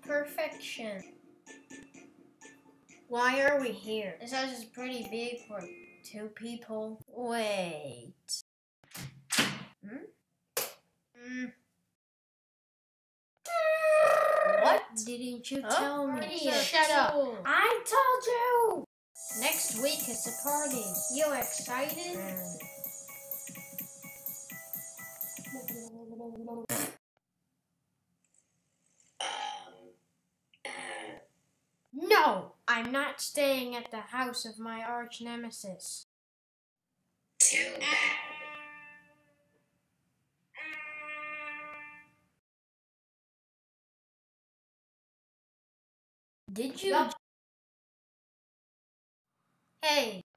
Perfection. Why are we here? This house is pretty big for 2 people. Wait. What? Didn't you tell me? Idiot. Shut up. I told you! Next week is a party. You excited? No! I'm not staying at the house of my arch nemesis. Too bad. Did you? Hey!